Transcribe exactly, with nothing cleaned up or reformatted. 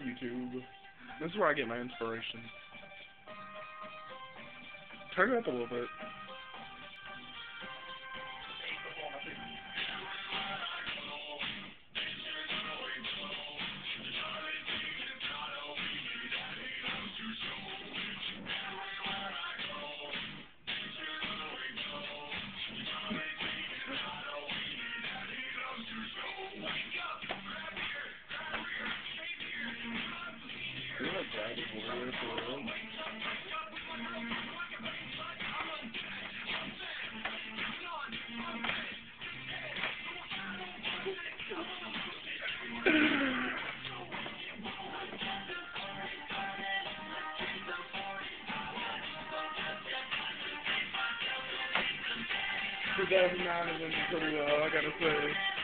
YouTube. This is where I get my inspiration. Turn it up a little bit. You're a bad warrior for real. two thousand nine is in pretty well, I gotta say.